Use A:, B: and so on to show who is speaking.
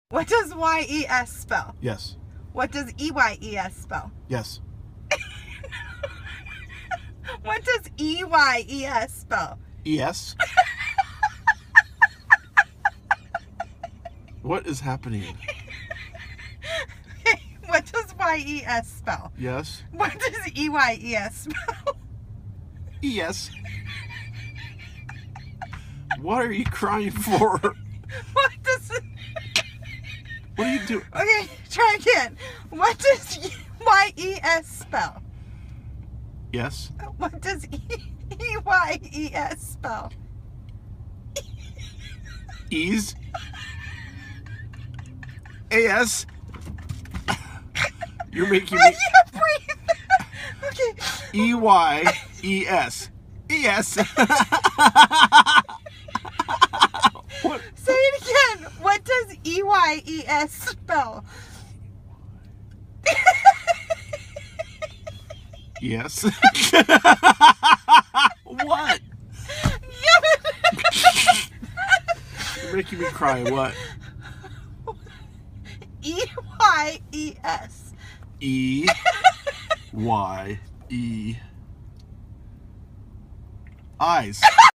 A: What does Y-E-S spell?
B: Yes.
A: What does E-Y-E-S spell?
B: Yes.
A: What does E-Y-E-S spell?
B: Yes. What is happening?
A: What does Y-E-S spell?
B: Yes.
A: What does E-Y-E-S spell?
B: Yes. What are you crying for?
A: What does...
B: What are you doing?
A: Okay, try again. What does Y-E-S spell?
B: Yes.
A: What does E-Y-E-S spell?
B: Ease. A-S. You're making me...
A: I can't breathe. Okay.
B: E-Y-E-S. E-S. What?
A: Say it again. What does E-Y-E-S spell?
B: Yes. What? You're making me cry. What?
A: E-Y-E-S.
B: E-Y-E. Eyes.